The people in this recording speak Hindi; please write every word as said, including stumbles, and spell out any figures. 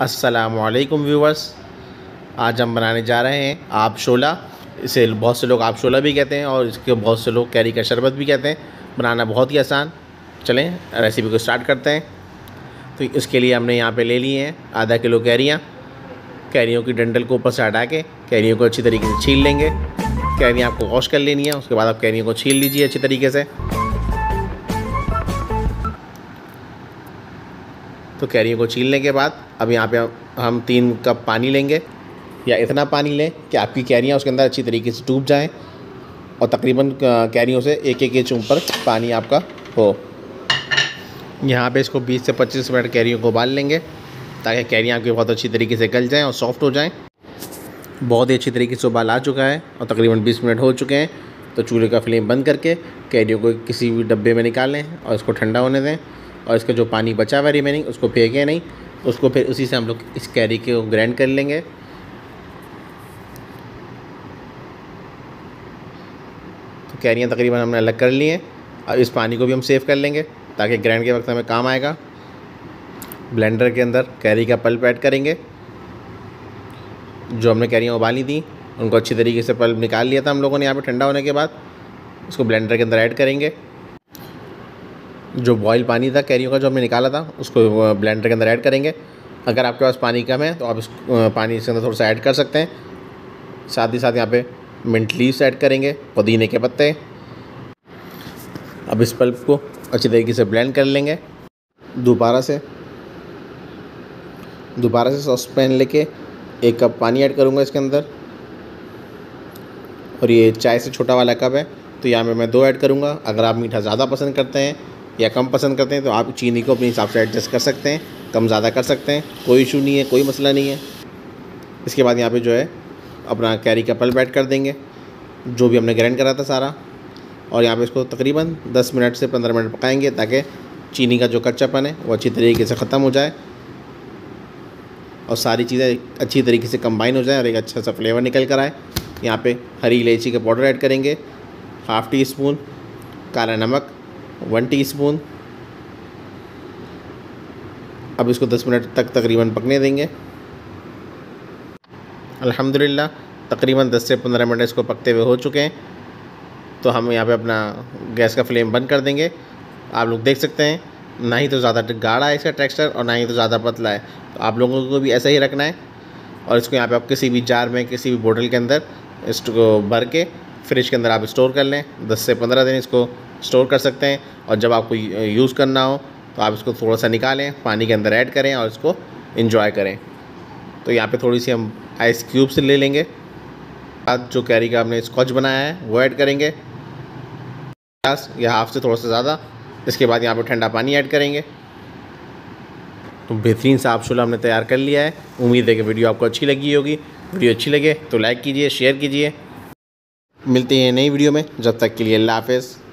अस्सलामुअलैकुम व्यूवर्स, आज हम बनाने जा रहे हैं आप शोला। इसे बहुत से लोग आप शोला भी कहते हैं और इसके बहुत से लोग कैरी का शरबत भी कहते हैं। बनाना बहुत ही आसान। चलें रेसिपी को स्टार्ट करते हैं। तो इसके लिए हमने यहाँ पे ले लिए हैं आधा किलो कैरियाँ। कैरियों की डंडल को ऊपर से हटा के कैरियों को अच्छी तरीके से छील लेंगे। कैरियाँ आपको वॉश कर लेनी है, उसके बाद आप कैरियों को छील लीजिए अच्छी तरीके से। तो कैरियों को छीलने के बाद अब यहाँ पे हम तीन कप पानी लेंगे, या इतना पानी लें कि आपकी कैरियाँ उसके अंदर अच्छी तरीके से डूब जाएं और तकरीबन कैरियों से एक एक इंच ऊपर पानी आपका हो। यहाँ पे इसको बीस से पच्चीस मिनट कैरियों को उबाल लेंगे ताकि कैरियाँ आपकी बहुत अच्छी तरीके से गल जाएँ और सॉफ्ट हो जाएँ। बहुत ही अच्छी तरीके से उबाल आ चुका है और तकरीबन बीस मिनट हो चुके हैं। तो चूल्हे का फ्लेम बंद करके कैरियों को किसी भी डब्बे में निकाल लें और इसको ठंडा होने दें। और इसका जो पानी बचा हुआ रिमेनिंग उसको फेंकें नहीं, उसको फिर उसी से हम लोग इस कैरी को ग्राइंड कर लेंगे। तो कैरियाँ तकरीबन हमने अलग कर ली हैं। अब इस पानी को भी हम सेव कर लेंगे ताकि ग्राइंड के वक्त हमें काम आएगा। ब्लेंडर के अंदर कैरी का पल्प ऐड करेंगे। जो हमने कैरियाँ उबाली थी उनको अच्छी तरीके से पल्प निकाल लिया था हम लोगों ने यहाँ पे ठंडा होने के बाद। इसको ब्लेंडर के अंदर ऐड करेंगे। जो बॉयल पानी था कैरियों का जो हमने निकाला था उसको ब्लेंडर के अंदर ऐड करेंगे। अगर आपके पास पानी कम है तो आप इस पानी इसके अंदर थोड़ा सा ऐड कर सकते हैं। साथ ही साथ यहाँ पे मिंट लीव्स ऐड करेंगे, पुदीने के पत्ते। अब इस पल्प को अच्छी तरीके से ब्लेंड कर लेंगे। दोबारा से दोबारा से सॉस पैन लेके एक कप पानी ऐड करूँगा इसके अंदर, और ये चाय से छोटा वाला कप है तो यहाँ पे मैं दो ऐड करूँगा। अगर आप मीठा ज़्यादा पसंद करते हैं या कम पसंद करते हैं तो आप चीनी को अपने हिसाब से एडजस्ट कर सकते हैं, कम ज़्यादा कर सकते हैं, कोई इशू नहीं है, कोई मसला नहीं है। इसके बाद यहाँ पे जो है अपना कैरी का पल्प ऐड कर देंगे जो भी हमने ग्राइंड करा था सारा, और यहाँ पे इसको तकरीबन दस मिनट से पंद्रह मिनट पकाएंगे ताकि चीनी का जो कच्चापन है वो अच्छी तरीके से ख़त्म हो जाए और सारी चीज़ें अच्छी तरीके से कंबाइन हो जाए और एक अच्छा सा फ्लेवर निकल कर आए। यहाँ पे हरी इलायची का पाउडर ऐड करेंगे, हाफ़ टी स्पून काला नमक, वन टीस्पून। अब इसको दस मिनट तक तकरीबन पकने देंगे। अल्हम्दुलिल्लाह तकरीबन दस से पंद्रह मिनट इसको पकते हुए हो चुके हैं। तो हम यहाँ पे अपना गैस का फ्लेम बंद कर देंगे। आप लोग देख सकते हैं ना ही तो ज़्यादा गाढ़ा है इसका टेक्सचर और ना ही तो ज़्यादा पतला है। तो आप लोगों को भी ऐसा ही रखना है। और इसको यहाँ पे आप किसी भी जार में, किसी भी बोतल के अंदर इसको भर के फ्रिज के अंदर आप स्टोर कर लें। दस से पंद्रह दिन इसको स्टोर कर सकते हैं। और जब आपको यूज़ करना हो तो आप इसको थोड़ा सा निकालें, पानी के अंदर ऐड करें और इसको एंजॉय करें। तो यहाँ पे थोड़ी सी हम आइस क्यूब्स ले लेंगे। बाद जो कैरी का हमने स्कॉच बनाया है वो ऐड करेंगे, ग्लास या हाफ से थोड़ा सा ज़्यादा। इसके बाद यहाँ पे ठंडा पानी ऐड करेंगे। तो बेहतरीन सा आप शोला हमने तैयार कर लिया है। उम्मीद है कि वीडियो आपको अच्छी लगी होगी। वीडियो अच्छी लगे तो लाइक कीजिए, शेयर कीजिए। मिलते हैं नई वीडियो में, जब तक के लिए अल्लाह हाफ़िज़।